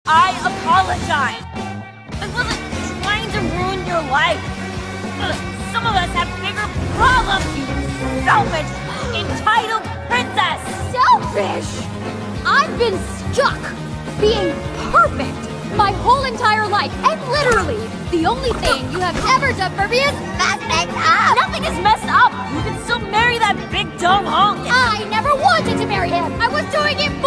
I apologize. I wasn't trying to ruin your life. Some of us have bigger problems, you selfish, entitled princess. Selfish? I've been stuck being perfect my whole entire life, and literally, the only thing you have ever done for me is mess things up! Nothing is messed up! You can still marry that big dumb hunk! I never wanted to marry him! I was doing it